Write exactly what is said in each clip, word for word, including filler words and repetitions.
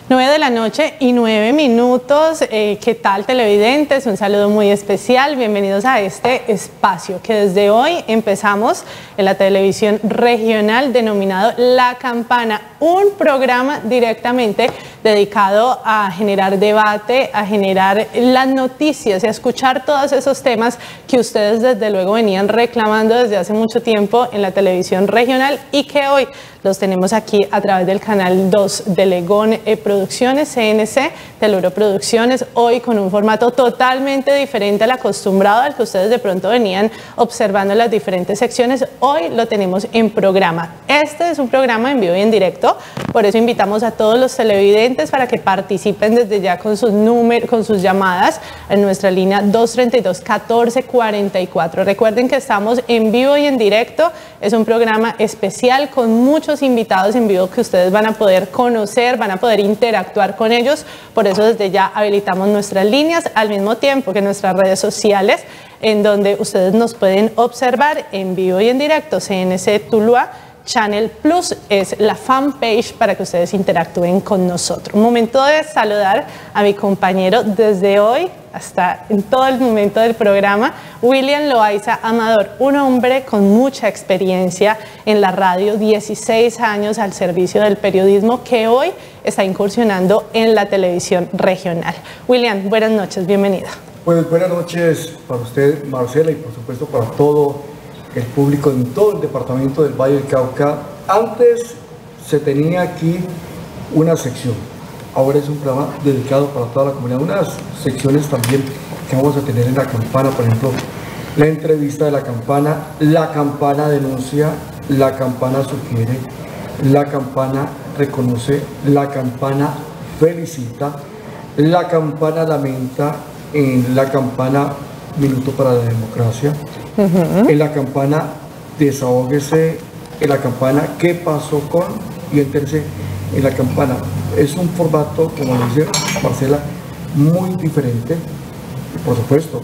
nueve de la noche y nueve minutos. Eh, ¿Qué tal, televidentes? Un saludo muy especial. Bienvenidos a este espacio que desde hoy empezamos en la televisión regional denominado La Campana, un programa directamente dedicado a generar debate, a generar las noticias y a escuchar todos esos temas que ustedes desde luego venían reclamando desde hace mucho tiempo en la televisión regional y que hoy los tenemos aquí a través del canal dos de Legón eh, Producciones, C N C, Teluro Producciones, hoy con un formato totalmente diferente al acostumbrado, al que ustedes de pronto venían observando en las diferentes secciones. Hoy lo tenemos en programa. Este es un programa en vivo y en directo, por eso invitamos a todos los televidentes para que participen desde ya con sus números, con sus llamadas en nuestra línea dos treinta y dos, catorce cuarenta y cuatro. Recuerden que estamos en vivo y en directo, es un programa especial con muchos invitados en vivo que ustedes van a poder conocer, van a poder interactuar con ellos, por eso desde ya habilitamos nuestras líneas al mismo tiempo que nuestras redes sociales en donde ustedes nos pueden observar en vivo y en directo. C N C Tuluá Channel Plus es la fanpage para que ustedes interactúen con nosotros. Un momento de saludar a mi compañero desde hoy hasta en todo el momento del programa, William Loaiza Amador, un hombre con mucha experiencia en la radio, dieciséis años al servicio del periodismo, que hoy está incursionando en la televisión regional. William, buenas noches, bienvenido. Pues buenas noches para usted, Marcela, y por supuesto para todo el público en todo el departamento del Valle del Cauca. Antes se tenía aquí una sección, ahora es un programa dedicado para toda la comunidad, unas secciones también que vamos a tener en La Campana, por ejemplo, la entrevista de La Campana, La Campana denuncia, La Campana sugiere, La Campana reconoce, La Campana felicita, La Campana lamenta, en La Campana Minuto para la Democracia, uh-huh. En La Campana desahógese, en La Campana qué pasó con, y entonces en La Campana. Es un formato, como dice Marcela, muy diferente, y por supuesto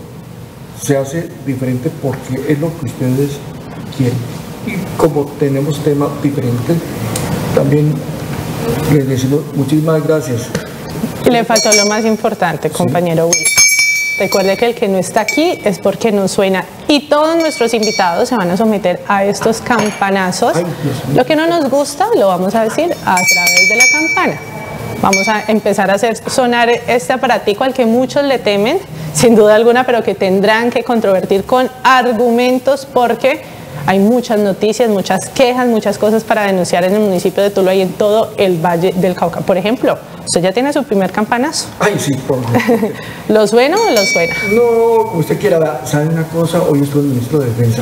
se hace diferente porque es lo que ustedes quieren, y como tenemos temas diferentes también les decimos muchísimas gracias. Le faltó lo más importante, compañero Will. Recuerde que el que no está aquí es porque no suena, y todos nuestros invitados se van a someter a estos campanazos. Ay, lo que no nos gusta lo vamos a decir a través de la campana. Vamos a empezar a hacer sonar este aparatico al que muchos le temen, sin duda alguna, pero que tendrán que controvertir con argumentos porque hay muchas noticias, muchas quejas, muchas cosas para denunciar en el municipio de Tuluá y en todo el Valle del Cauca. Por ejemplo, ¿usted ya tiene su primer campanazo? Ay, sí, por favor. ¿Lo suena o lo suena? No, como usted quiera. ¿Sabe una cosa? Hoy estoy el ministro de Defensa.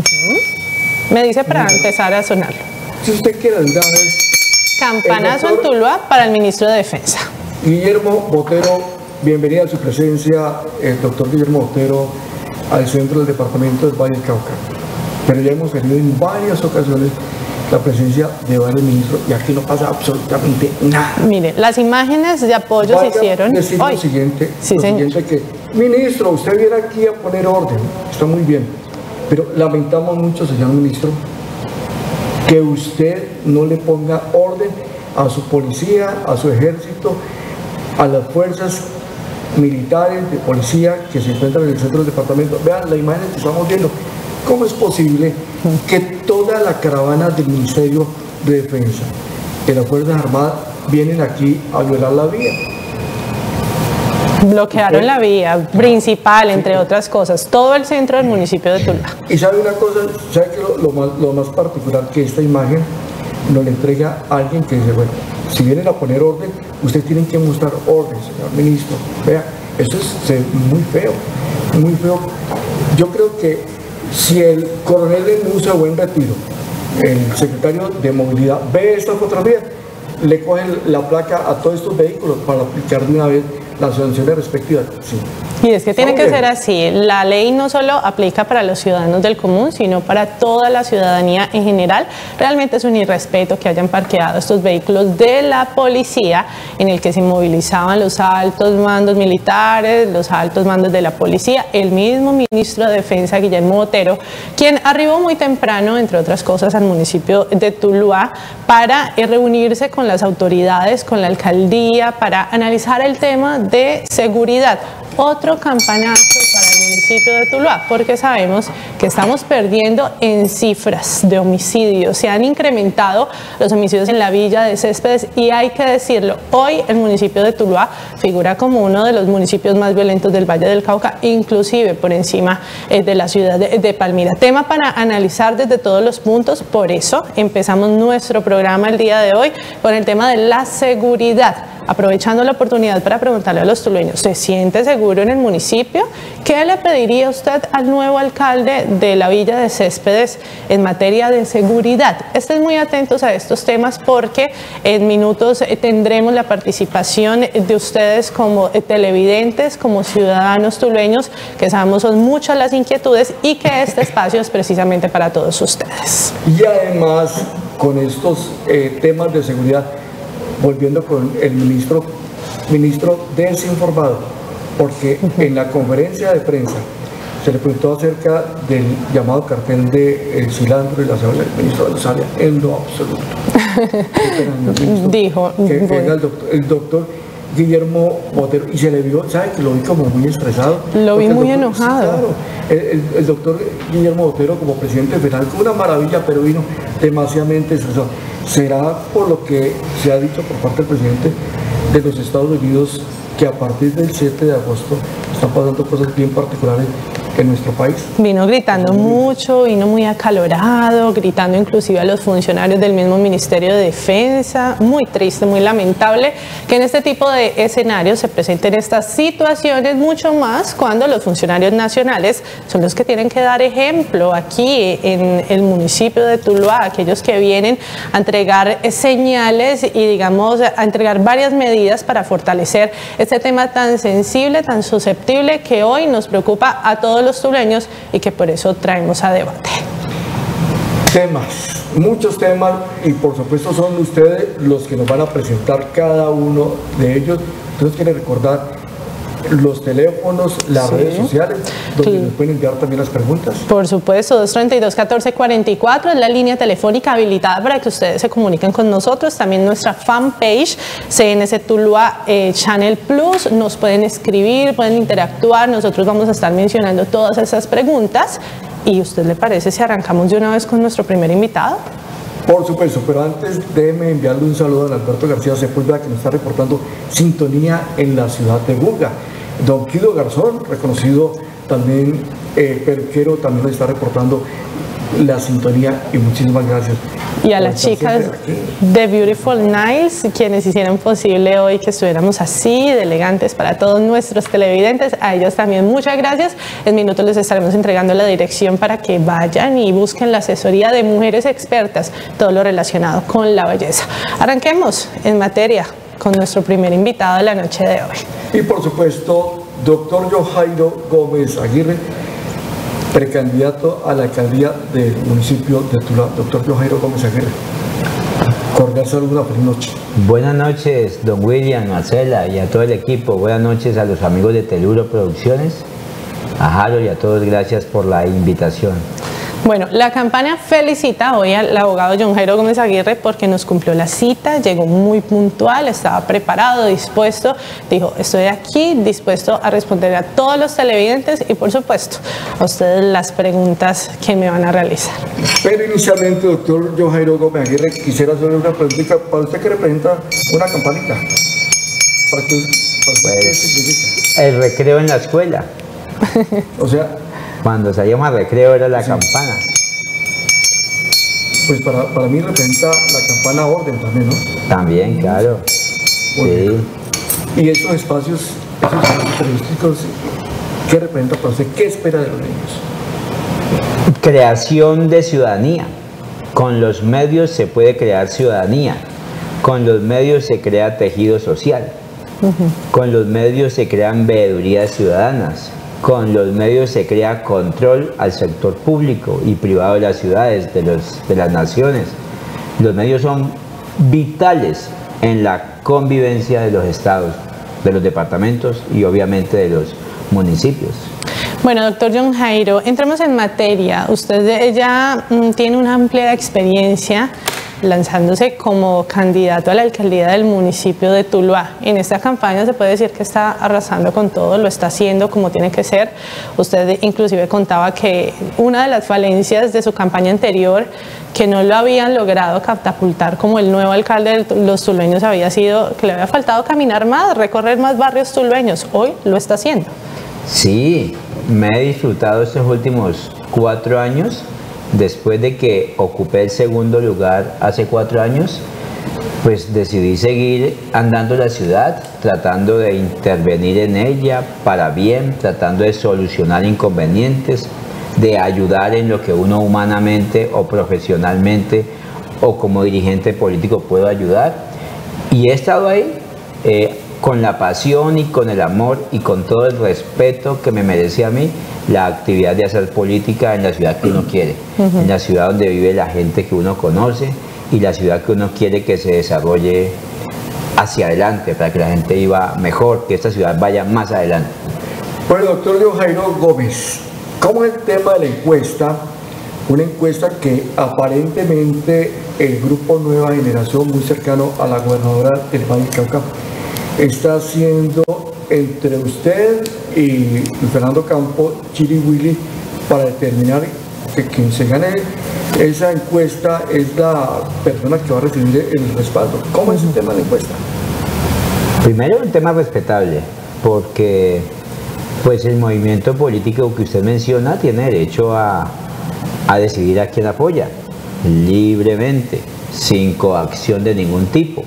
Uh-huh. Me dice para uh-huh. empezar a sonarlo. Si usted quiere, una vez. Campanazo en Tuluá para el ministro de Defensa. Guillermo Botero, bienvenida a su presencia, el doctor Guillermo Botero, al centro del departamento del Valle del Cauca. Pero ya hemos tenido en varias ocasiones la presencia de varios ministros y aquí no pasa absolutamente nada. Mire, las imágenes de apoyo Vaya se hicieron decir hoy. Lo siguiente, sí, lo señor. siguiente que, ministro, usted viene aquí a poner orden, está muy bien, pero lamentamos mucho, señor ministro, que usted no le ponga orden a su policía, a su ejército, a las fuerzas militares de policía que se encuentran en el centro del departamento. Vean la imagen que estamos viendo. ¿Cómo es posible que toda la caravana del Ministerio de Defensa, de las Fuerzas Armadas, vienen aquí a violar la vía? Bloquearon ¿Usted? la vía principal, entre sí. otras cosas, todo el centro del municipio de Tuluá. Y sabe una cosa, sabe que lo, lo, más, lo más particular que esta imagen nos le entrega a alguien que dice, bueno, si vienen a poner orden, ustedes tienen que mostrar orden, señor ministro. Vea, esto es, es muy feo, muy feo. Yo creo que si el coronel de Musa Buen Retiro, el secretario de Movilidad, ve esta fotografía, le cogen la placa a todos estos vehículos para aplicar de una vez las sanciones respectivas. Sí. Y es que tiene que ser así. La ley no solo aplica para los ciudadanos del común, sino para toda la ciudadanía en general. Realmente es un irrespeto que hayan parqueado estos vehículos de la policía en el que se movilizaban los altos mandos militares, los altos mandos de la policía, el mismo ministro de Defensa, Guillermo Botero, quien arribó muy temprano, entre otras cosas, al municipio de Tuluá para eh, reunirse con las autoridades, con la alcaldía, para analizar el tema de seguridad. Otro campanazo para el municipio de Tuluá, porque sabemos que estamos perdiendo en cifras de homicidios. Se han incrementado los homicidios en la villa de Céspedes y hay que decirlo, hoy el municipio de Tuluá figura como uno de los municipios más violentos del Valle del Cauca, inclusive por encima eh, de la ciudad de, de Palmira. Tema para analizar desde todos los puntos, por eso empezamos nuestro programa el día de hoy con el tema de la seguridad. Aprovechando la oportunidad para preguntarle a los tulueños, ¿se siente seguro en el municipio? ¿Qué le pediría usted al nuevo alcalde de la Villa de Céspedes en materia de seguridad? Estén muy atentos a estos temas porque en minutos tendremos la participación de ustedes como televidentes, como ciudadanos tulueños, que sabemos son muchas las inquietudes y que este espacio es precisamente para todos ustedes. Y además, con estos eh, temas de seguridad, volviendo con el ministro, ministro desinformado, porque en la conferencia de prensa se le preguntó acerca del llamado cartel de el cilantro y la cebolla. El ministro no sabía en lo absoluto. Dijo que venga el doctor, el doctor Guillermo Botero, y se le vio, ¿sabe? Que lo vi como muy estresado. Lo vi muy doctor, enojado. Sí, claro, el, el, el doctor Guillermo Botero como presidente federal, fue una maravilla, pero vino demasiadamente estresado. Será por lo que se ha dicho por parte del presidente de los Estados Unidos que a partir del siete de agosto están pasando cosas bien particulares en nuestro país. Vino gritando mucho, vino muy acalorado, gritando inclusive a los funcionarios del mismo Ministerio de Defensa. Muy triste, muy lamentable que en este tipo de escenarios se presenten estas situaciones, mucho más cuando los funcionarios nacionales son los que tienen que dar ejemplo aquí en el municipio de Tuluá, aquellos que vienen a entregar señales y digamos a entregar varias medidas para fortalecer este tema tan sensible, tan susceptible que hoy nos preocupa a todos los tulueños y que por eso traemos a debate. Temas, muchos temas, y por supuesto son ustedes los que nos van a presentar cada uno de ellos. Entonces quiero recordar los teléfonos, las sí. redes sociales, donde sí. nos pueden enviar también las preguntas. Por supuesto, dos treinta y dos, catorce cuarenta y cuatro es la línea telefónica habilitada para que ustedes se comuniquen con nosotros. También nuestra fanpage, C N C Tuluá eh, Channel Plus, nos pueden escribir, pueden interactuar, nosotros vamos a estar mencionando todas esas preguntas. ¿Y usted le parece si arrancamos de una vez con nuestro primer invitado? Por supuesto, pero antes déjeme enviarle un saludo a Alberto García Sepúlveda, que nos está reportando sintonía en la ciudad de Buga. Don Guido Garzón, reconocido también eh, peluquero, también nos está reportando la sintonía, y muchísimas gracias. Y a las chicas de Beautiful Nails, quienes hicieron posible hoy que estuviéramos así, de elegantes para todos nuestros televidentes, a ellas también muchas gracias. En minutos les estaremos entregando la dirección para que vayan y busquen la asesoría de mujeres expertas, todo lo relacionado con la belleza. Arranquemos en materia con nuestro primer invitado de la noche de hoy. Y por supuesto, doctor Yohairo Gómez Aguirre, precandidato a la alcaldía del municipio de Tuluá. Doctor Yohairo Gómez Aguirre, cordial saludo, una feliz noche. Buenas noches, don William, Marcela y a todo el equipo. Buenas noches a los amigos de Teluro Producciones, a Harold y a todos, gracias por la invitación. Bueno, la campaña felicita hoy al abogado Yohairo Gómez Aguirre porque nos cumplió la cita, llegó muy puntual, estaba preparado, dispuesto, dijo, estoy aquí dispuesto a responder a todos los televidentes y por supuesto a ustedes las preguntas que me van a realizar. Pero inicialmente, doctor Yohairo Gómez Aguirre, quisiera hacerle una preguntita para usted que representa una campanita. ¿Para qué, para usted, pues, qué significa? El recreo en la escuela. O sea, cuando se llama recreo era la sí. campana. Pues para, para mí representa la campana orden también, ¿no? También, claro. Sí. Y esos espacios, esos espacios periodísticos, ¿qué representa para usted? ¿Qué espera de los niños? Creación de ciudadanía. Con los medios se puede crear ciudadanía. Con los medios se crea tejido social. Uh-huh. Con los medios se crean veedurías ciudadanas. Con los medios se crea control al sector público y privado de las ciudades, de, los, de las naciones. Los medios son vitales en la convivencia de los estados, de los departamentos y obviamente de los municipios. Bueno, doctor John Jairo, entremos en materia. Usted ya mm, tiene una amplia experiencia lanzándose como candidato a la alcaldía del municipio de Tuluá. En esta campaña se puede decir que está arrasando con todo, lo está haciendo como tiene que ser. Usted inclusive contaba que una de las falencias de su campaña anterior, que no lo habían logrado catapultar como el nuevo alcalde de los tulueños, había sido que le había faltado caminar más, recorrer más barrios tulueños. Hoy lo está haciendo. Sí, me he disfrutado estos últimos cuatro años. Después de que ocupé el segundo lugar hace cuatro años, pues decidí seguir andando la ciudad, tratando de intervenir en ella para bien, tratando de solucionar inconvenientes, de ayudar en lo que uno humanamente o profesionalmente o como dirigente político puedo ayudar. Y he estado ahí eh, con la pasión y con el amor y con todo el respeto que me merece a mí la actividad de hacer política en la ciudad que uno quiere, uh-huh. en la ciudad donde vive la gente que uno conoce y la ciudad que uno quiere que se desarrolle hacia adelante, para que la gente viva mejor, que esta ciudad vaya más adelante. Bueno, doctor John Jairo Gómez, ¿cómo es el tema de la encuesta? Una encuesta que aparentemente el grupo Nueva Generación, muy cercano a la gobernadora del Valle del Cauca, está haciendo entre usted y Fernando Campo, Chiri Willy, para determinar que quien se gane esa encuesta es la persona que va a recibir el respaldo. ¿Cómo es el tema de la encuesta? Primero, un tema respetable, porque pues el movimiento político que usted menciona tiene derecho a, a decidir a quién apoya, libremente, sin coacción de ningún tipo.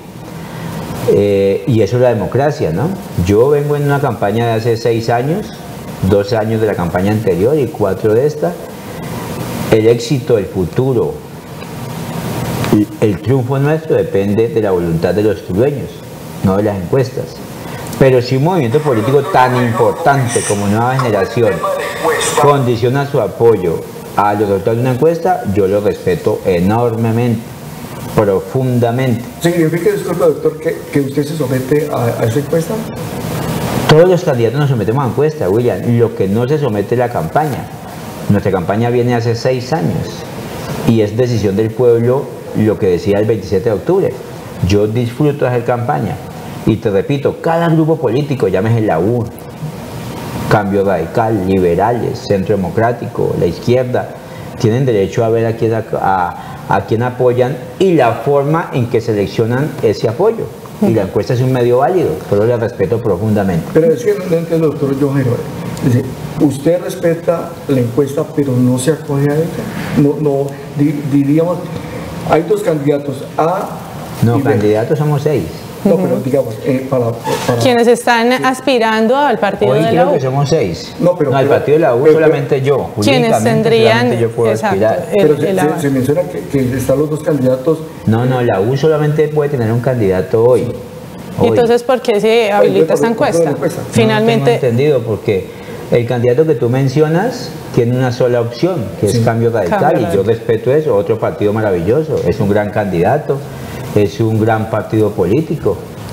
Eh, y eso es la democracia, ¿no? Yo vengo en una campaña de hace seis años, dos años de la campaña anterior y cuatro de esta. El éxito, el futuro, el, el triunfo nuestro depende de la voluntad de los tulueños, no de las encuestas. Pero si un movimiento político tan importante como Nueva Generación condiciona su apoyo a los resultados de una encuesta, yo lo respeto enormemente, profundamente. ¿Significa, disculpa doctor, que, que usted se somete a, a esa encuesta? Todos los candidatos nos sometemos a encuesta, William. Lo que no se somete es la campaña. Nuestra campaña viene hace seis años y es decisión del pueblo lo que decía el veintisiete de octubre. Yo disfruto de hacer campaña y te repito, cada grupo político, llámese la U, Cambio Radical, Liberales, Centro Democrático, la izquierda, tienen derecho a ver a quién, a, a, a quién apoyan y la forma en que seleccionan ese apoyo. Y la encuesta es un medio válido, pero la respeto profundamente. Pero es que no entiendo, doctor John Jairo. Dice, usted respeta la encuesta, pero no se acoge a ella. No, no di, diríamos, hay dos candidatos, A No, y candidatos somos seis. No, uh-huh. pero digamos, eh, para, para... Quienes están sí. aspirando al partido Hoy de creo la U. que somos seis. No, pero... No, al partido de la U pero, solamente pero, yo. Quienes tendrían... Yo puedo exacto, aspirar. el, pero se, el se, se menciona que, que están los dos candidatos... No, no, la U solamente puede tener un candidato hoy. hoy. Entonces, ¿por qué se habilita esta encuesta? Finalmente... No tengo entendido, porque el candidato que tú mencionas tiene una sola opción, que sí. es Cambio Radical, Cambio Radical, y yo respeto eso, otro partido maravilloso, es un gran candidato, es un gran partido político,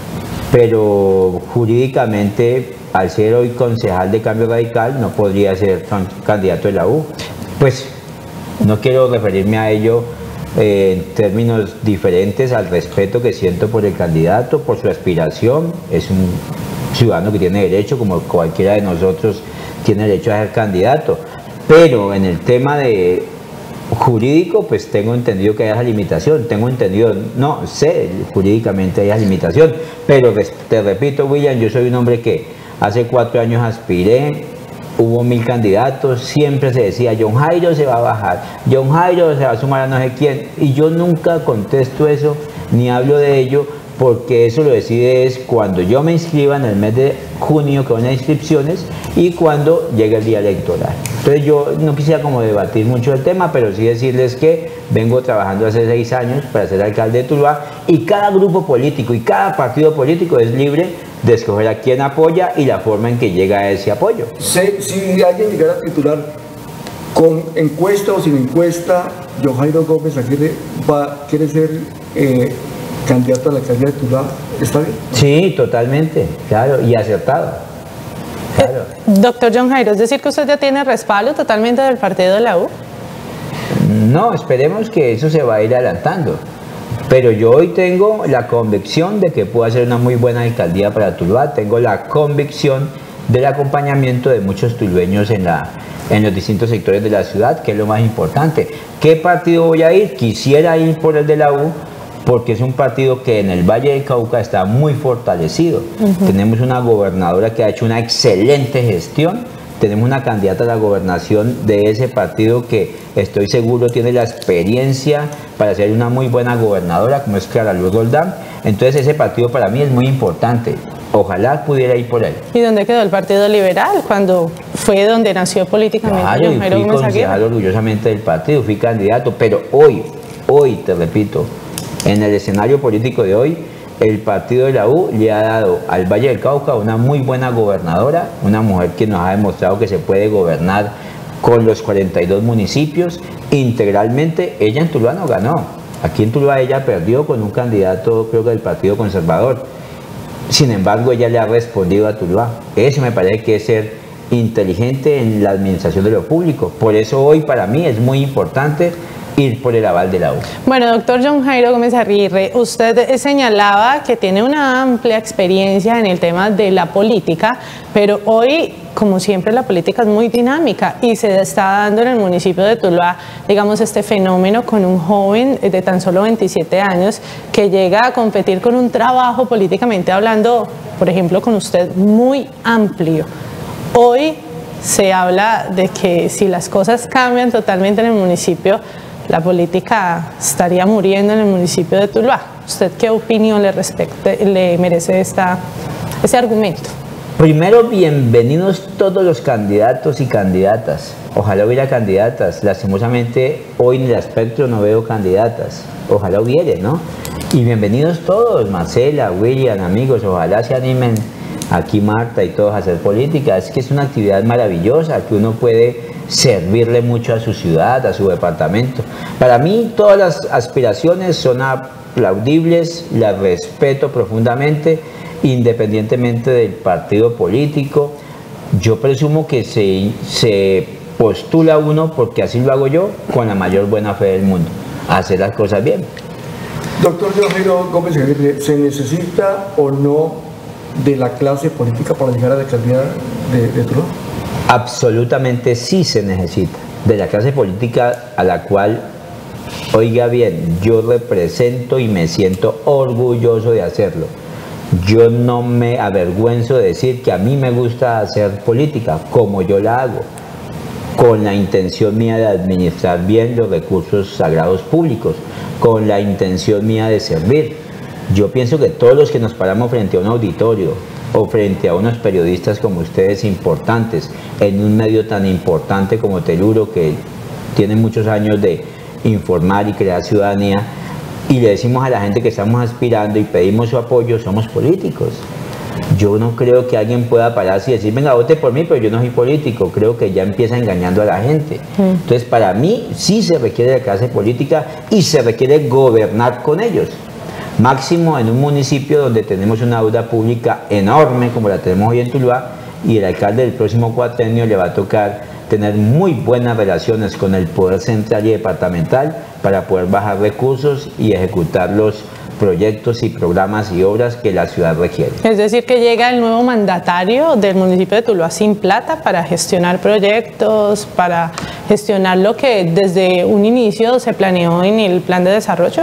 pero jurídicamente, al ser hoy concejal de Cambio Radical, no podría ser candidato de la U. Pues no quiero referirme a ello eh, en términos diferentes al respeto que siento por el candidato, por su aspiración. Es un ciudadano que tiene derecho, como cualquiera de nosotros tiene derecho a ser candidato, pero en el tema de jurídico, pues tengo entendido que hay esa limitación, tengo entendido, no sé, jurídicamente hay esa limitación, pero te repito, William, yo soy un hombre que hace cuatro años aspiré, hubo mil candidatos, siempre se decía, John Jairo se va a bajar, John Jairo se va a sumar a no sé quién, y yo nunca contesto eso, ni hablo de ello, porque eso lo decide es cuando yo me inscriba en el mes de junio, que van las inscripciones, y cuando llegue el día electoral. Entonces yo no quisiera como debatir mucho el tema, pero sí decirles que vengo trabajando hace seis años para ser alcalde de Tuluá, y cada grupo político y cada partido político es libre de escoger a quién apoya y la forma en que llega a ese apoyo. Si, si alguien llegara a titular con encuesta o sin encuesta, John Jairo Gómez Aguirre va, quiere ser eh, candidato a la alcaldía de Tuluá, ¿está bien? Sí, totalmente, claro, y acertado. Claro. Eh, doctor John Jairo, ¿es decir que usted ya tiene respaldo totalmente del partido de la U? No, esperemos que eso se va a ir adelantando. Pero yo hoy tengo la convicción de que puedo hacer una muy buena alcaldía para Tuluá. Tengo la convicción del acompañamiento de muchos tulueños en, la, en los distintos sectores de la ciudad, que es lo más importante. ¿Qué partido voy a ir? Quisiera ir por el de la U, porque es un partido que en el Valle del Cauca está muy fortalecido. Uh-huh. Tenemos una gobernadora que ha hecho una excelente gestión. Tenemos una candidata a la gobernación de ese partido que estoy seguro tiene la experiencia para ser una muy buena gobernadora, como es Clara Luz Roldán. Entonces ese partido para mí es muy importante. Ojalá pudiera ir por él. ¿Y dónde quedó el Partido Liberal cuando fue donde nació políticamente? Claro, yo fui concejal orgullosamente del partido, fui candidato, pero hoy, hoy te repito, en el escenario político de hoy, el partido de la U le ha dado al Valle del Cauca una muy buena gobernadora, una mujer que nos ha demostrado que se puede gobernar con los cuarenta y dos municipios integralmente. Ella en Tuluá no ganó, aquí en Tuluá ella perdió con un candidato, creo que del Partido Conservador. Sin embargo, ella le ha respondido a Tuluá. Eso me parece que es ser inteligente en la administración de lo público. Por eso hoy para mí es muy importante ir por el aval de la U. Bueno, doctor John Jairo Gómez Aguirre, usted señalaba que tiene una amplia experiencia en el tema de la política, pero hoy, como siempre, la política es muy dinámica y se está dando en el municipio de Tuluá, digamos, este fenómeno con un joven de tan solo veintisiete años que llega a competir con un trabajo políticamente hablando, por ejemplo, con usted, muy amplio. Hoy se habla de que si las cosas cambian totalmente en el municipio, la política estaría muriendo en el municipio de Tuluá. ¿Usted qué opinión le, respecte, le merece esta, ese argumento? Primero, bienvenidos todos los candidatos y candidatas. Ojalá hubiera candidatas. Lastimosamente, hoy en el espectro no veo candidatas. Ojalá hubiera, ¿no? Y bienvenidos todos, Marcela, William, amigos. Ojalá se animen aquí Marta y todos a hacer política. Es que es una actividad maravillosa que uno puede servirle mucho a su ciudad, a su departamento. Para mí todas las aspiraciones son aplaudibles, las respeto profundamente, independientemente del partido político. Yo presumo que se, se postula uno, porque así lo hago yo, con la mayor buena fe del mundo, a hacer las cosas bien. Doctor John Jairo Gómez Aguirre, ¿se necesita o no de la clase política para llegar a la alcaldía de, de Tuluá? Absolutamente sí se necesita de la clase política a la cual, oiga bien, yo represento y me siento orgulloso de hacerlo. Yo no me avergüenzo de decir que a mí me gusta hacer política como yo la hago, con la intención mía de administrar bien los recursos sagrados públicos, con la intención mía de servir. Yo pienso que todos los que nos paramos frente a un auditorio o frente a unos periodistas como ustedes importantes, en un medio tan importante como Teluro, que tiene muchos años de informar y crear ciudadanía, y le decimos a la gente que estamos aspirando y pedimos su apoyo, somos políticos. Yo no creo que alguien pueda pararse y decir, venga, vote por mí, pero yo no soy político. Creo que ya empieza engañando a la gente. Entonces, para mí, sí se requiere de clase política y se requiere gobernar con ellos. Máximo en un municipio donde tenemos una deuda pública enorme como la tenemos hoy en Tuluá, y el alcalde del próximo cuatrenio le va a tocar tener muy buenas relaciones con el poder central y departamental para poder bajar recursos y ejecutar los proyectos y programas y obras que la ciudad requiere. Es decir, que llega el nuevo mandatario del municipio de Tuluá sin plata para gestionar proyectos, para gestionar lo que desde un inicio se planeó en el plan de desarrollo.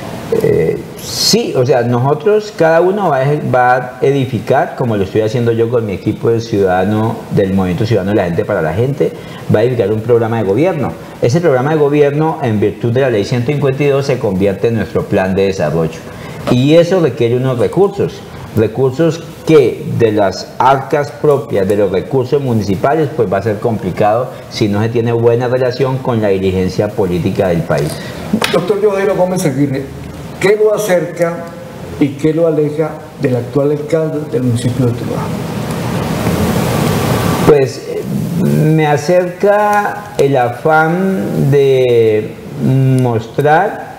Eh, sí, o sea, nosotros, cada uno va a, va a edificar, como lo estoy haciendo yo con mi equipo de ciudadano, del Movimiento Ciudadano de la Gente para la Gente, va a edificar un programa de gobierno. Ese programa de gobierno, en virtud de la ley ciento cincuenta y dos, se convierte en nuestro plan de desarrollo. Y eso requiere unos recursos, recursos que de las arcas propias de los recursos municipales, pues va a ser complicado si no se tiene buena relación con la dirigencia política del país. Doctor John Jairo Gómez Aguirre, ¿qué lo acerca y qué lo aleja del actual alcalde del municipio de Tuluá? Pues me acerca el afán de mostrar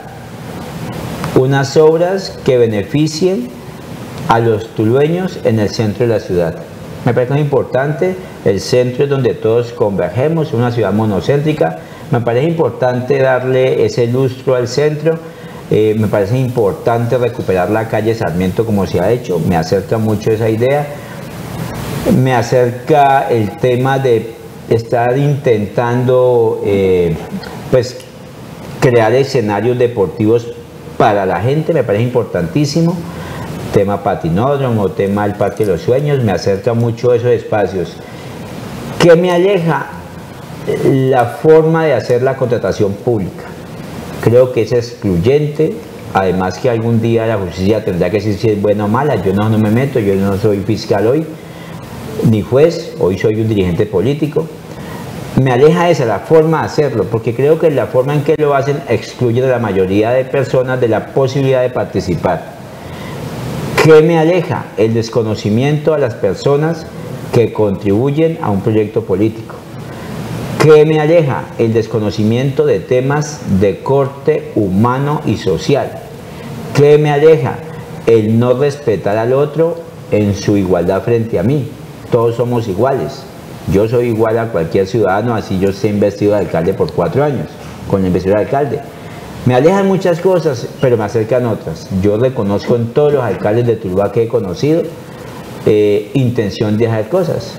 unas obras que beneficien a los tulueños en el centro de la ciudad. Me parece muy importante, el centro es donde todos convergemos, una ciudad monocéntrica. Me parece importante darle ese lustro al centro. Eh, me parece importante recuperar la calle Sarmiento como se ha hecho. Me acerca mucho esa idea. Me acerca el tema de estar intentando eh, pues, crear escenarios deportivos para la gente. Me parece importantísimo. Tema patinódromo, tema del Parque de los Sueños. Me acerca mucho esos espacios. ¿Qué me aleja? La forma de hacer la contratación pública. Creo que es excluyente, además que algún día la justicia tendrá que decir si es buena o mala. Yo no, no me meto, yo no soy fiscal hoy, ni juez, hoy soy un dirigente político. Me aleja esa, la forma de hacerlo, porque creo que la forma en que lo hacen excluye a la mayoría de personas de la posibilidad de participar. ¿Qué me aleja? El desconocimiento a las personas que contribuyen a un proyecto político. ¿Qué me aleja? El desconocimiento de temas de corte humano y social. ¿Qué me aleja? El no respetar al otro en su igualdad frente a mí. Todos somos iguales. Yo soy igual a cualquier ciudadano, así yo esté investido de alcalde por cuatro años, con la investidura de alcalde. Me alejan muchas cosas, pero me acercan otras. Yo reconozco en todos los alcaldes de Tuluá que he conocido eh, intención de hacer cosas.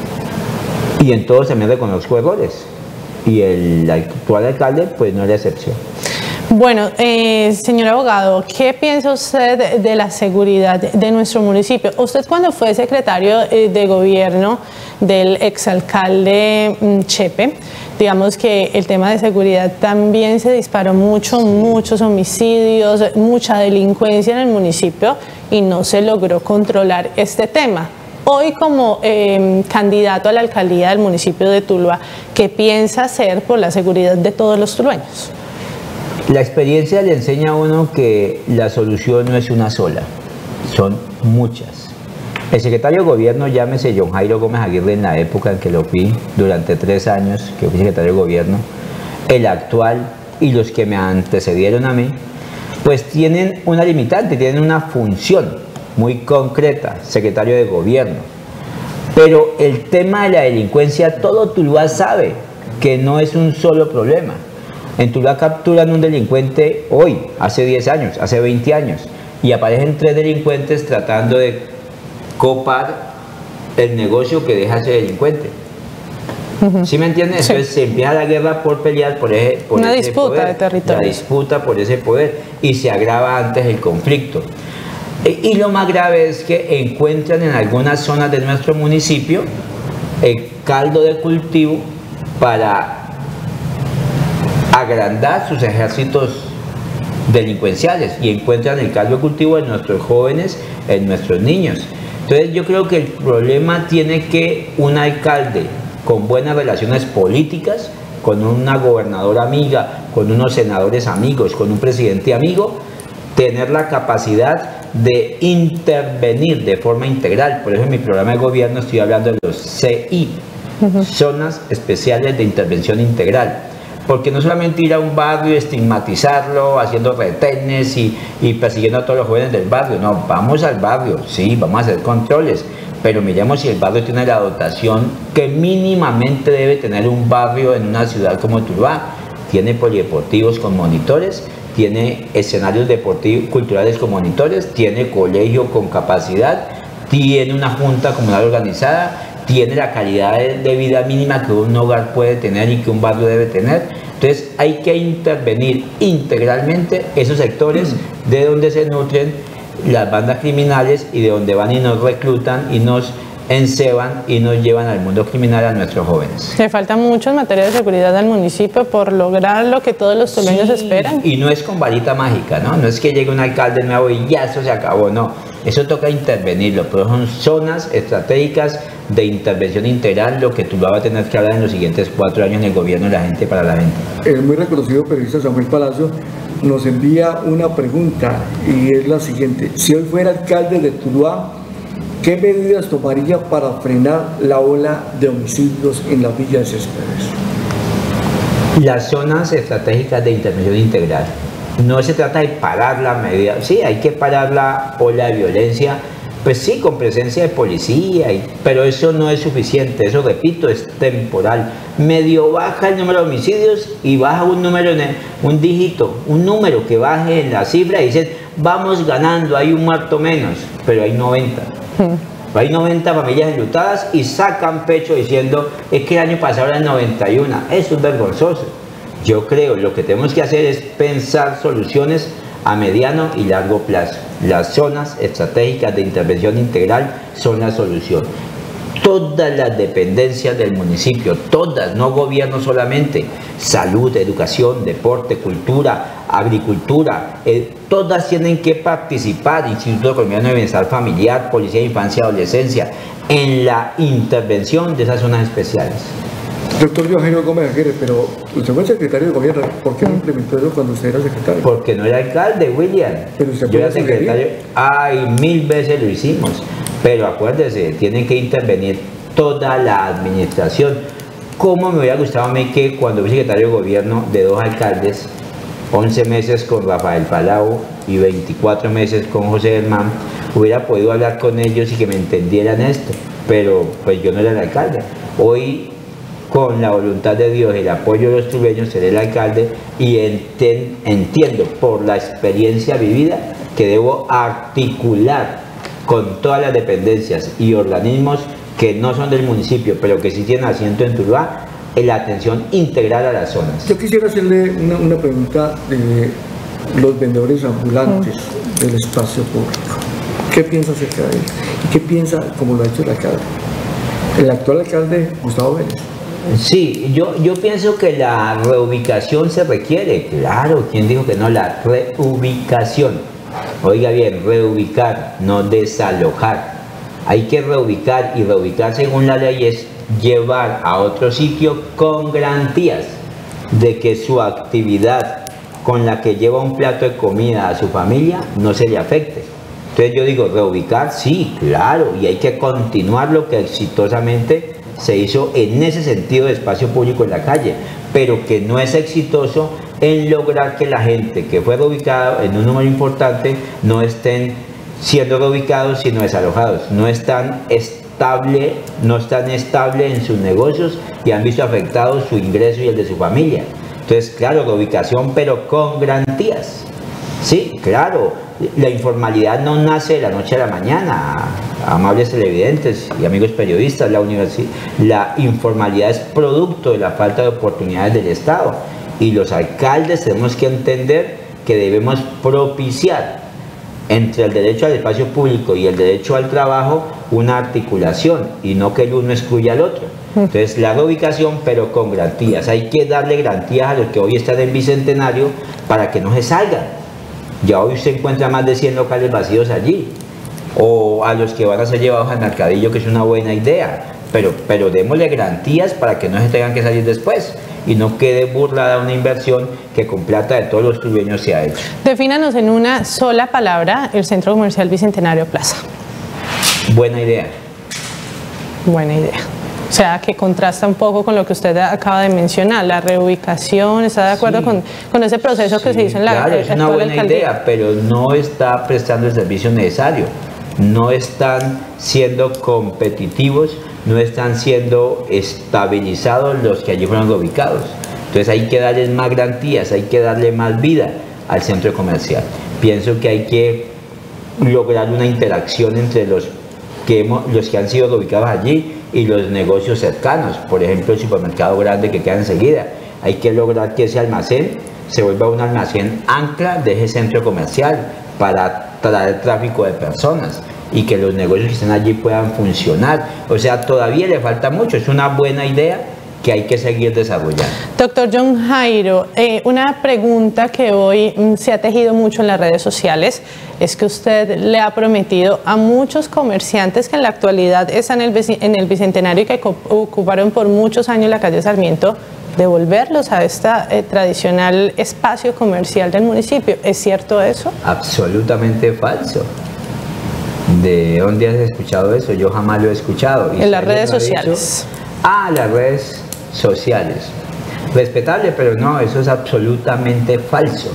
Y en todos también reconozco errores. Y el actual alcalde, pues no es la excepción. Bueno, eh, señor abogado, ¿qué piensa usted de, de la seguridad de, de nuestro municipio? Usted cuando fue secretario eh, de gobierno del exalcalde mm, Chepe, digamos que el tema de seguridad también se disparó mucho, muchos homicidios, mucha delincuencia en el municipio y no se logró controlar este tema. Hoy, como eh, candidato a la alcaldía del municipio de Tuluá, ¿qué piensa hacer por la seguridad de todos los tulueños? La experiencia le enseña a uno que la solución no es una sola, son muchas. El secretario de gobierno, llámese John Jairo Gómez Aguirre, en la época en que lo fui, durante tres años que fui secretario de gobierno, el actual y los que me antecedieron a mí, pues tienen una limitante, tienen una función muy concreta, secretario de gobierno. Pero el tema de la delincuencia, todo Tuluá sabe que no es un solo problema. En Tuluá capturan un delincuente hoy, hace diez años, hace veinte años, y aparecen tres delincuentes tratando de copar el negocio que deja ese delincuente. Uh-huh. ¿Sí me entiendes? Sí. Entonces se empieza la guerra por pelear por ese, por Una ese disputa poder, de territorio. La disputa por ese poder, y se agrava antes el conflicto. Y lo más grave es que encuentran en algunas zonas de nuestro municipio el caldo de cultivo para agrandar sus ejércitos delincuenciales, y encuentran el caldo de cultivo en nuestros jóvenes, en nuestros niños. Entonces yo creo que el problema tiene que un alcalde con buenas relaciones políticas, con una gobernadora amiga, con unos senadores amigos, con un presidente amigo, tener la capacidad de intervenir de forma integral. Por eso en mi programa de gobierno estoy hablando de los C I, uh-huh. Zonas Especiales de Intervención Integral. Porque no solamente ir a un barrio y estigmatizarlo, haciendo retenes y, y persiguiendo a todos los jóvenes del barrio. No, vamos al barrio, sí, vamos a hacer controles, pero miremos si el barrio tiene la dotación que mínimamente debe tener un barrio en una ciudad como Tuluá. Tiene polideportivos con monitores, tiene escenarios deportivos, culturales con monitores, tiene colegio con capacidad, tiene una junta comunal organizada, tiene la calidad de, de vida mínima que un hogar puede tener y que un barrio debe tener. Entonces hay que intervenir integralmente esos sectores de donde se nutren las bandas criminales y de donde van y nos reclutan y nos enceban y nos llevan al mundo criminal a nuestros jóvenes. Le falta mucho en materia de seguridad al municipio por lograr lo que todos los tulueños sí, esperan. Y no es con varita mágica, ¿no? No es que llegue un alcalde nuevo y ya eso se acabó, no. Eso toca intervenirlo, pero son zonas estratégicas de intervención integral, lo que Tuluá va a tener que hablar en los siguientes cuatro años en el gobierno de la gente para la gente. El muy reconocido periodista Samuel Palacio nos envía una pregunta y es la siguiente: si hoy fuera alcalde de Tuluá, ¿qué medidas tomaría para frenar la ola de homicidios en la Villa de Céspedes? Las zonas estratégicas de intervención integral. No se trata de parar la medida, sí, hay que parar la ola de violencia, pues sí, con presencia de policía, y, pero eso no es suficiente, eso repito, es temporal. Medio baja el número de homicidios y baja un número, un dígito, un número que baje en la cifra y dicen, vamos ganando, hay un muerto menos, pero hay noventa. Hmm. Hay noventa familias enlutadas y sacan pecho diciendo, es que el año pasado eran noventa y uno, eso es vergonzoso. Yo creo, lo que tenemos que hacer es pensar soluciones a mediano y largo plazo. Las zonas estratégicas de intervención integral son la solución. Todas las dependencias del municipio, todas, no gobierno solamente, salud, educación, deporte, cultura, agricultura, eh, todas tienen que participar, Instituto Colombiano de Bienestar Familiar, Policía de Infancia y Adolescencia, en la intervención de esas zonas especiales. Doctor Jairo Gómez Aguirre, pero usted fue secretario de gobierno, ¿por qué no implementó eso cuando usted era secretario? Porque no era alcalde, William. Pero usted Yo era secretario, ay, mil veces lo hicimos, pero acuérdese, tiene que intervenir toda la administración. ¿Cómo me hubiera gustado a mí que cuando fui secretario de gobierno de dos alcaldes, once meses con Rafael Palau y veinticuatro meses con José Germán, hubiera podido hablar con ellos y que me entendieran esto? Pero pues yo no era el alcalde. Hoy, con la voluntad de Dios y el apoyo de los tulueños, seré el alcalde y enten, entiendo por la experiencia vivida que debo articular con todas las dependencias y organismos que no son del municipio, pero que sí tienen asiento en Tuluá, en la atención integral a las zonas. Yo quisiera hacerle una, una pregunta de los vendedores ambulantes mm. del espacio público. ¿Qué piensa acerca de ellos? ¿Y qué piensa, como lo ha hecho el alcalde? El actual alcalde, Gustavo Vélez. Sí, yo, yo pienso que la reubicación se requiere, claro, ¿quién dijo que no? La reubicación, oiga bien, reubicar, no desalojar. Hay que reubicar, y reubicar según la ley es llevar a otro sitio con garantías de que su actividad con la que lleva un plato de comida a su familia no se le afecte. Entonces yo digo, reubicar, sí, claro, y hay que continuar lo que exitosamente se hizo en ese sentido de espacio público en la calle, pero que no es exitoso en lograr que la gente que fue reubicada en un número importante no estén siendo reubicados sino desalojados, no están estable, no están estable en sus negocios y han visto afectados su ingreso y el de su familia. Entonces, claro, reubicación, pero con garantías. Sí, claro, la informalidad no nace de la noche a la mañana, amables televidentes y amigos periodistas. La, la informalidad es producto de la falta de oportunidades del Estado, y los alcaldes tenemos que entender que debemos propiciar entre el derecho al espacio público y el derecho al trabajo una articulación, y no que el uno excluya al otro. Entonces, la reubicación, pero con garantías. Hay que darle garantías a los que hoy están en Bicentenario para que no se salgan. Ya hoy se encuentra más de cien locales vacíos allí, o a los que van a ser llevados al mercadillo, que es una buena idea, pero, pero démosle garantías para que no se tengan que salir después y no quede burlada una inversión que con plata de todos los tulueños se ha hecho. Defínanos en una sola palabra el Centro Comercial Bicentenario Plaza. Buena idea. Buena idea. O sea, que contrasta un poco con lo que usted acaba de mencionar, la reubicación. ¿Está de acuerdo sí, con, con ese proceso que sí, se hizo en la claro, es una buena alcaldía? Idea, pero no está prestando el servicio necesario. No están siendo competitivos, no están siendo estabilizados los que allí fueron reubicados. Entonces hay que darles más garantías, hay que darle más vida al centro comercial. Pienso que hay que lograr una interacción entre los que, hemos, los que han sido reubicados allí y los negocios cercanos, por ejemplo el supermercado grande que queda enseguida. Hay que lograr que ese almacén se vuelva un almacén ancla de ese centro comercial para traer tráfico de personas y que los negocios que estén allí puedan funcionar. O sea, todavía le falta mucho, es una buena idea que hay que seguir desarrollando. Doctor John Jairo, eh, una pregunta que hoy mm, se ha tejido mucho en las redes sociales es que usted le ha prometido a muchos comerciantes que en la actualidad están en el, en el Bicentenario y que ocuparon por muchos años la calle Sarmiento, devolverlos a este eh, tradicional espacio comercial del municipio. ¿Es cierto eso? Absolutamente falso. ¿De dónde has escuchado eso? Yo jamás lo he escuchado. En las redes sociales. Ah, las redes sociales. Respetable, pero no, eso es absolutamente falso.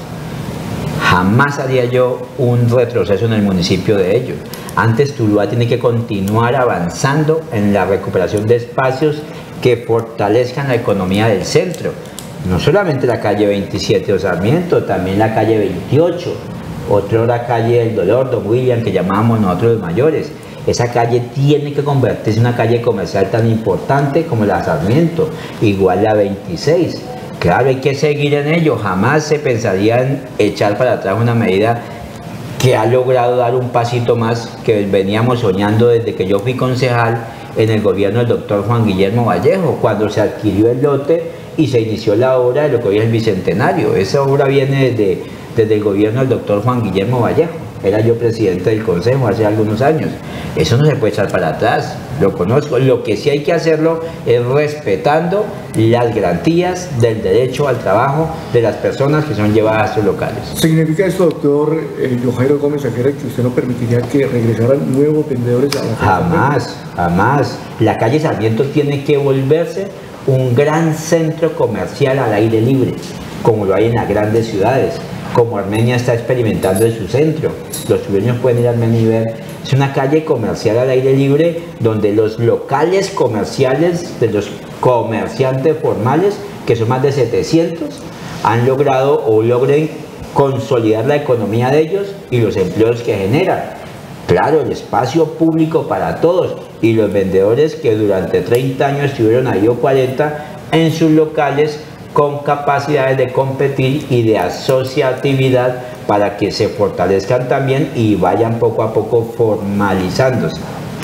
Jamás haría yo un retroceso en el municipio de ellos. Antes Tuluá tiene que continuar avanzando en la recuperación de espacios que fortalezcan la economía del centro. No solamente la calle veintisiete o Sarmiento, también la calle veintiocho, otra la calle del Dolor, Don William, que llamábamos nosotros los mayores. Esa calle tiene que convertirse en una calle comercial tan importante como la Sarmiento, igual la veintiséis. Claro, hay que seguir en ello. Jamás se pensaría en echar para atrás una medida que ha logrado dar un pasito más, que veníamos soñando desde que yo fui concejal en el gobierno del doctor Juan Guillermo Vallejo, cuando se adquirió el lote y se inició la obra de lo que hoy es el Bicentenario. Esa obra viene desde, desde el gobierno del doctor Juan Guillermo Vallejo. Era yo presidente del consejo hace algunos años. Eso no se puede echar para atrás, lo conozco. Lo que sí hay que hacerlo es respetando las garantías del derecho al trabajo de las personas que son llevadas a sus locales. ¿Significa esto, doctor eh, Jairo Gómez Aguirre, que usted no permitiría que regresaran nuevos vendedores a la calle? Jamás, jamás. La calle Sarmiento tiene que volverse un gran centro comercial al aire libre, como lo hay en las grandes ciudades, como Armenia está experimentando en su centro. Los tubeños pueden ir a Armenia y ver. Es una calle comercial al aire libre donde los locales comerciales de los comerciantes formales, que son más de setecientos, han logrado o logren consolidar la economía de ellos y los empleos que generan. Claro, el espacio público para todos, y los vendedores que durante treinta años estuvieron ahí o cuarenta en sus locales, con capacidades de competir y de asociatividad para que se fortalezcan también y vayan poco a poco formalizándose.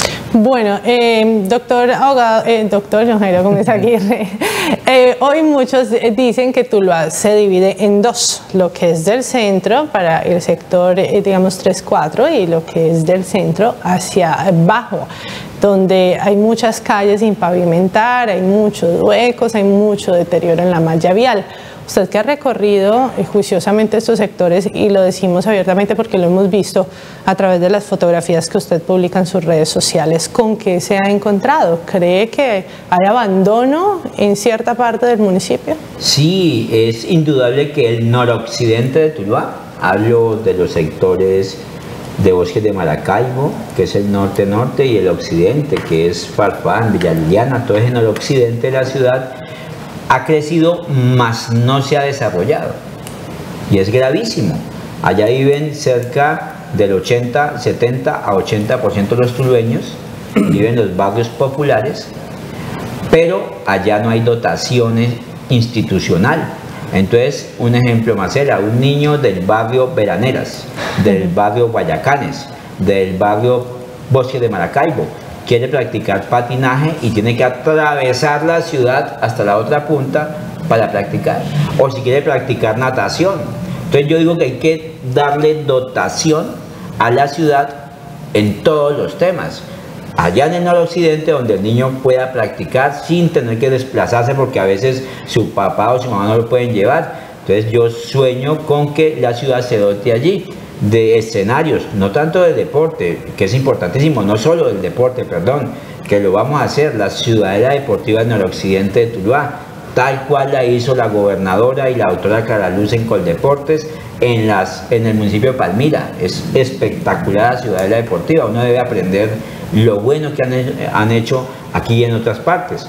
Bueno, eh, doctor abogado, eh, doctor Jairo Gómez Aguirre, eh, hoy muchos dicen que Tuluá se divide en dos, lo que es del centro para el sector, eh, digamos, tres cuatro, y lo que es del centro hacia abajo, donde hay muchas calles sin pavimentar, hay muchos huecos, hay mucho deterioro en la malla vial. Usted que ha recorrido eh, juiciosamente estos sectores, y lo decimos abiertamente porque lo hemos visto a través de las fotografías que usted publica en sus redes sociales, ¿con qué se ha encontrado? ¿Cree que hay abandono en cierta parte del municipio? Sí, es indudable que el noroccidente de Tuluá, hablo de los sectores de Bosques de Maracaibo, que es el norte-norte, y el occidente, que es Farfán, Villa Liliana, todo ese noroccidente de la ciudad, ha crecido, mas no se ha desarrollado. Y es gravísimo. Allá viven cerca del ochenta, setenta a ochenta por ciento de los tulueños, viven en los barrios populares, pero allá no hay dotaciones institucional. Entonces, un ejemplo, Marcela, un niño del barrio Veraneras, del barrio Guayacanes, del barrio Bosque de Maracaibo, quiere practicar patinaje y tiene que atravesar la ciudad hasta la otra punta para practicar. O si quiere practicar natación. Entonces yo digo que hay que darle dotación a la ciudad en todos los temas. Allá en el noroccidente, donde el niño pueda practicar sin tener que desplazarse, porque a veces su papá o su mamá no lo pueden llevar. Entonces yo sueño con que la ciudad se dote allí de escenarios, no tanto de deporte, que es importantísimo, no solo del deporte, perdón, que lo vamos a hacer, la Ciudadela Deportiva del Noroccidente de Tuluá, tal cual la hizo la gobernadora y la doctora Clara Luz en Coldeportes en, las, en el municipio de Palmira. Es espectacular la Ciudadela Deportiva, uno debe aprender lo bueno que han, han hecho aquí y en otras partes.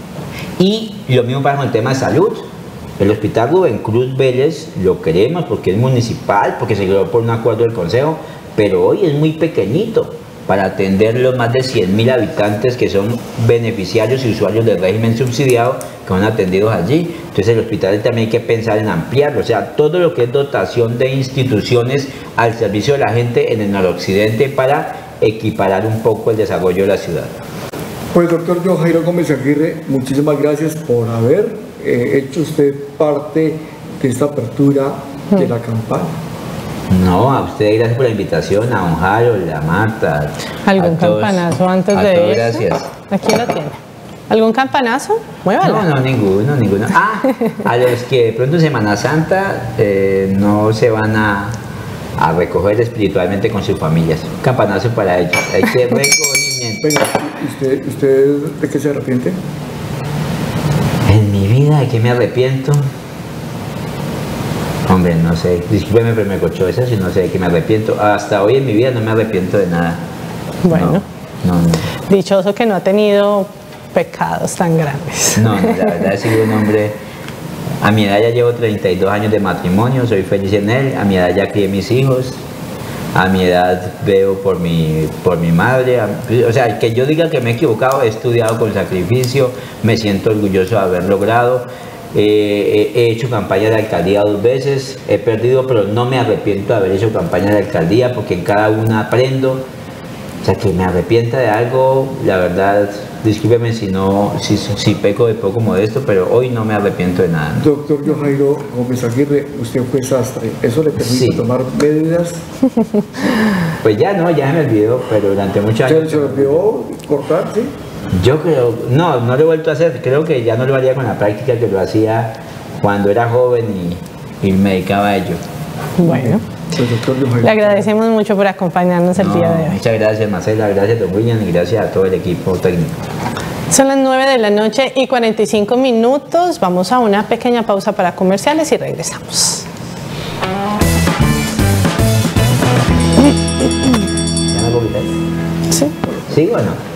Y lo mismo pasa con el tema de salud. El Hospital Rubén Cruz Vélez lo queremos porque es municipal, porque se creó por un acuerdo del Consejo, pero hoy es muy pequeñito para atender los más de cien mil habitantes que son beneficiarios y usuarios del régimen subsidiado que son atendidos allí. Entonces el hospital también hay que pensar en ampliarlo, o sea, todo lo que es dotación de instituciones al servicio de la gente en el noroccidente para equiparar un poco el desarrollo de la ciudad. Pues doctor Jairo Gómez Aguirre, muchísimas gracias por haber eh, hecho usted parte de esta apertura de la campaña. No, a ustedes gracias por la invitación, a don Harold, a Marta. ¿Algún campanazo antes a de todos, eso? Gracias. Aquí lo tiene. ¿Algún campanazo? Muévala. No, no, ninguno, ninguno. Ah, a los que de pronto en Semana Santa eh, no se van a, a recoger espiritualmente con sus familias. Campanazo para ellos. Hay que recogimiento. Venga, ¿usted, ¿usted de qué se arrepiente? En mi vida, ¿de qué me arrepiento? Hombre, no sé. Discúlpeme, pero me cochó eso, si no sé de qué me arrepiento. Hasta hoy en mi vida no me arrepiento de nada. Bueno. No, no, no. Dichoso que no ha tenido pecados tan grandes. No, no, la verdad he sido un hombre, a mi edad ya llevo treinta y dos años de matrimonio, soy feliz en él, a mi edad ya crié mis hijos, a mi edad veo por mi, por mi madre, a, o sea, que yo diga que me he equivocado, he estudiado con sacrificio, me siento orgulloso de haber logrado, eh, he, he hecho campaña de alcaldía dos veces, he perdido, pero no me arrepiento de haber hecho campaña de alcaldía porque en cada una aprendo. O sea, que me arrepienta de algo, la verdad, discúlpeme si no, si, si peco de poco modesto, pero hoy no me arrepiento de nada. Doctor Johairo Gómez Aguirre, usted fue sastre, ¿eso le permite sí. tomar medidas? Pues ya no, ya se me olvidó, pero durante muchos años... ¿Se le olvidó cortar, sí? Yo creo, no, no lo he vuelto a hacer, creo que ya no lo haría con la práctica que lo hacía cuando era joven y, y me dedicaba a ello. Bueno. Le agradecemos mucho por acompañarnos el no, día de hoy. Muchas gracias, Marcela, gracias, don William, y gracias a todo el equipo técnico. Son las nueve de la noche y cuarenta y cinco minutos. Vamos a una pequeña pausa para comerciales y regresamos. ¿Ya me puedo quitar? Sí. ¿Sí o no?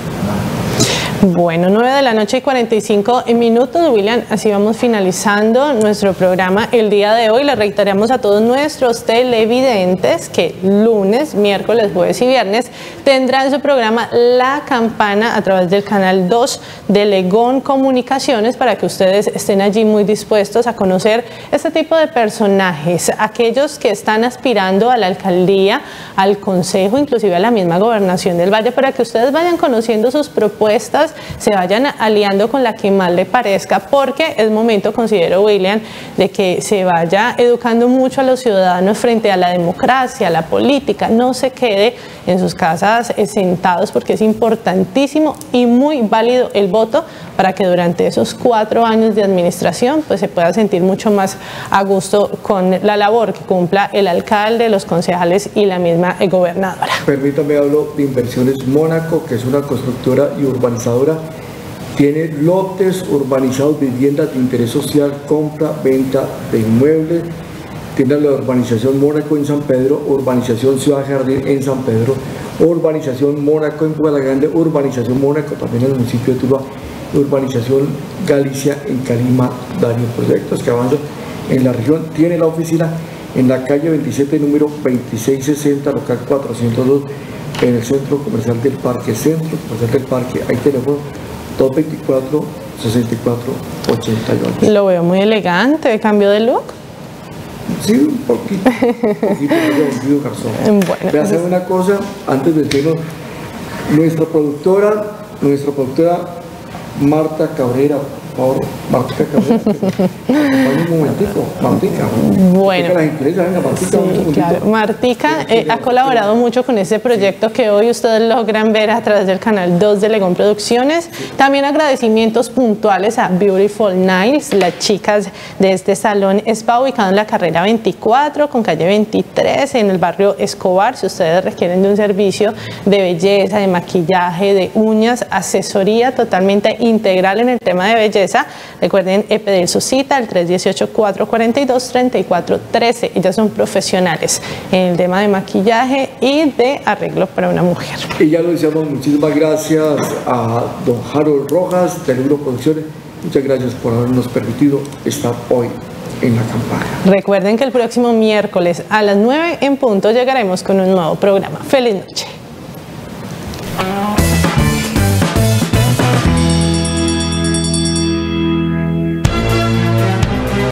Bueno, nueve de la noche y cuarenta y cinco minutos, William, así vamos finalizando nuestro programa el día de hoy. Le reiteramos a todos nuestros televidentes que lunes, miércoles, jueves y viernes tendrán su programa La Campana a través del canal dos de Legón Comunicaciones para que ustedes estén allí muy dispuestos a conocer este tipo de personajes, aquellos que están aspirando a la alcaldía, al consejo, inclusive a la misma gobernación del Valle, para que ustedes vayan conociendo sus propuestas, se vayan aliando con la que más le parezca, porque es momento, considero, William, de que se vaya educando mucho a los ciudadanos frente a la democracia, a la política. No se quede en sus casas sentados, porque es importantísimo y muy válido el voto para que durante esos cuatro años de administración pues se pueda sentir mucho más a gusto con la labor que cumpla el alcalde, los concejales y la misma gobernadora. Permítame, hablo de Inversiones Mónaco, que es una constructora y urbanizadora. Tiene lotes urbanizados, viviendas de interés social, compra, venta de inmuebles. Tiene la urbanización Mónaco en San Pedro, urbanización Ciudad Jardín en San Pedro, urbanización Mónaco en Puebla Grande, urbanización Mónaco también en el municipio de Tuluá, urbanización Galicia en Calima, varios proyectos que avanzan en la región. Tiene la oficina en la calle veintisiete, número veintiséis sesenta, local cuatrocientos dos, en el centro comercial del Parque Centro, comercial del Parque. Hay teléfono dos veinticuatro, sesenta y cuatro, ochenta y ocho. Lo veo muy elegante, cambio de look. Sí, un poquito, un poquito de garzón. Bueno, voy a hacer una cosa antes de decirlo. Nuestra productora, nuestra productora Marta Cabrera, por favor, Marta Cabrera, un momentico, Martica. Bueno, la empresa, venga, Martica, sí, un claro. Martica eh, ha colaborado mucho con ese proyecto que hoy ustedes logran ver a través del canal dos de Legón Producciones. También agradecimientos puntuales a Beautiful Nails, las chicas de este salón spa ubicado en la carrera veinticuatro con calle veintitrés en el barrio Escobar. Si ustedes requieren de un servicio de belleza, de maquillaje, de uñas, asesoría totalmente integral en el tema de belleza, recuerden eh, pedir su cita al tres uno ocho, cuatro cuatro dos, tres cuatro uno tres. Ellas son profesionales en el tema de maquillaje y de arreglo para una mujer. Y ya lo decíamos, muchísimas gracias a don Harold Rojas de Legón Producciones. Muchas gracias por habernos permitido estar hoy en la campaña. Recuerden que el próximo miércoles a las nueve en punto llegaremos con un nuevo programa. Feliz noche.